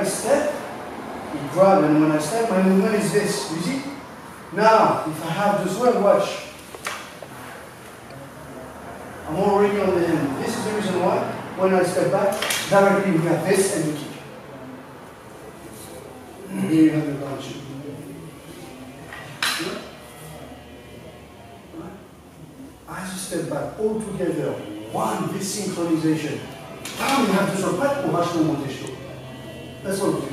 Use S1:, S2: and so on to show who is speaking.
S1: step, he grabs, and when I step, my movement is this. You see? Now, if I have this way, watch. I'm already on the hand. This is the reason why, when I step back, directly we have this and you kick. Here you have the punch. As you step back, all together, one, this synchronization. Now we have to survive pour acheter mon monter chaud. That's what we do.